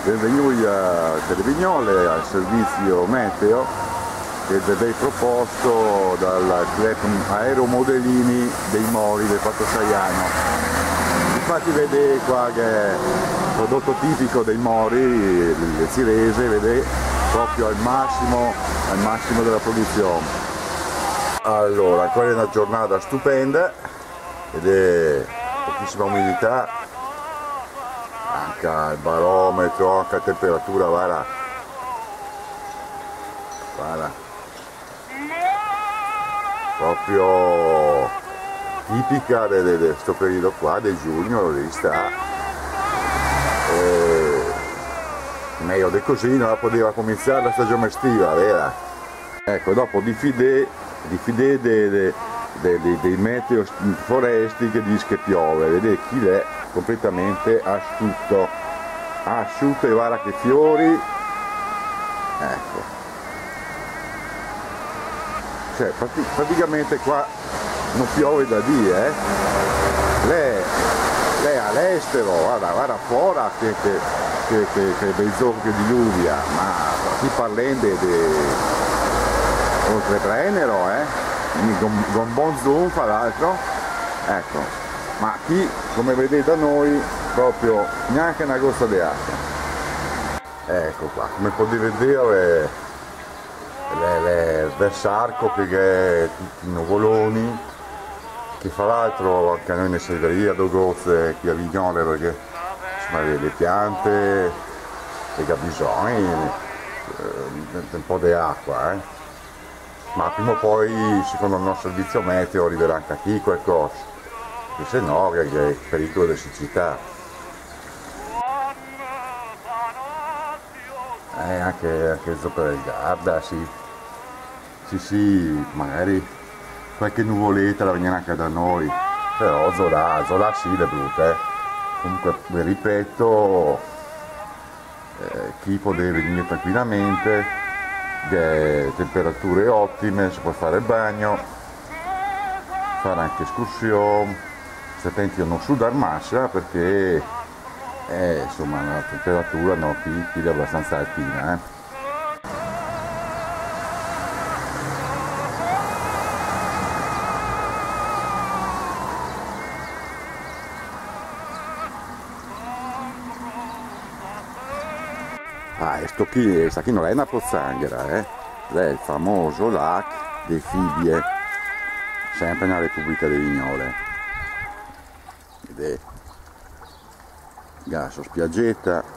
benvenuti a Vignole al servizio meteo che è proposto dal club Aeromodellini dei Mori del Porto Saiano. Infatti vede qua che è il prodotto tipico dei Mori, le cirese, vede proprio al massimo della produzione. Allora, ancora una giornata stupenda ed è pochissima umidità, anche il barometro, anche la temperatura, guarda, proprio tipica di questo periodo qua, di giugno, lì sta. Meglio di così non poteva cominciare la stagione estiva, vera? Ecco, dopo diffidè dei meteo foresti che dice che piove, vedete chi è completamente asciutto e guarda che fiori, ecco, cioè praticamente qua non piove da dire, lei all'estero, guarda fuori che bei giorni che diluvia, ma qui parlando di oltre Brennero, con buon zoom fra l'altro, ecco, ma qui come vedete da noi proprio neanche una goccia di acqua. Ecco qua, come potete vedere le Versarco che è tutti i nuvoloni, che fra l'altro anche a noi ne serviria due gocce qui a Vignole, perché insomma le piante che ha bisogno un po' di acqua, ma prima o poi secondo il nostro servizio meteo arriverà anche qui qualcosa, perché se no che è pericolo di siccità. Anche sopra il Garda, sì, magari qualche nuvoletta la viene anche da noi, però Zola sì, le brutte, comunque vi ripeto, chi può venire tranquillamente, temperature ottime, si può fare il bagno, fare anche escursioni, state attenti a non sudare massa perché insomma la temperatura qui è abbastanza altina. Questa qui non è una pozzanghera, è il famoso lac dei Fibbie, sempre nella Repubblica di Vignole. Ed è gasso spiaggetta.